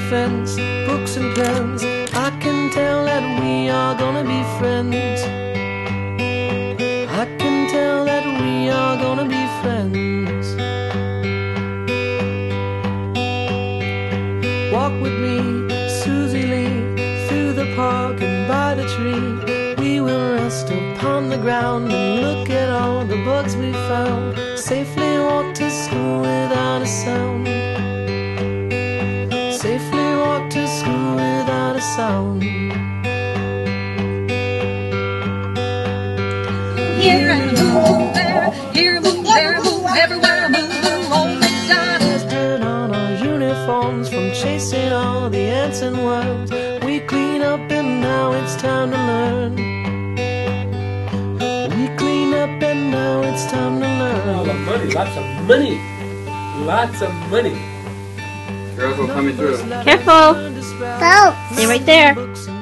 fence, books and pens. I can tell that we are gonna be friends. I can tell that we are gonna be friends. Walk with me, Susie Lee, through the park and by the tree. We will rest upon the ground and look at all the bugs we found. Safely walk to school without a sound. Safely walk to school without a sound. Here and move there, here move there, move everywhere, move all the time. There's dirt on our uniforms from chasing all the ants and worms. We clean up and now it's time to learn. We clean up and now it's time to learn. All the money, lots of money. Lots of money. Girls will coming through. Careful. Go. Stay right there.